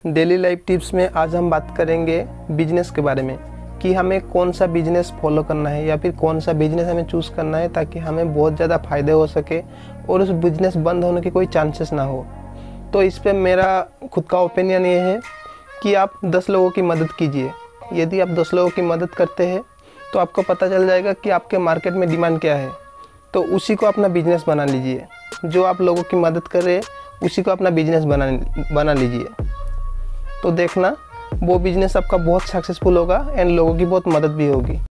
Daily life tips में आज हम बात करेंगे बिजनेस के बारे में कि हमें कौन सा बिजनेस फॉलो करना है या फिर कौन सा बिजनेस हमें चूज़ करना है ताकि हमें बहुत ज़्यादा फ़ायदे हो सके और उस बिजनेस बंद होने के कोई चांसेस ना हो। तो इस पे मेरा खुद का ओपिनियन ये है कि आप 10 लोगों की मदद कीजिए। यदि आप 10 लोगों की मदद करते हैं तो आपको पता चल जाएगा कि आपके मार्केट में डिमांड क्या है, तो उसी को अपना बिजनेस बना लीजिए। जो आप लोगों की मदद कर रहे हैं उसी को अपना बिजनेस बना लीजिए, तो देखना वो बिजनेस आपका बहुत सक्सेसफुल होगा एंड लोगों की बहुत मदद भी होगी।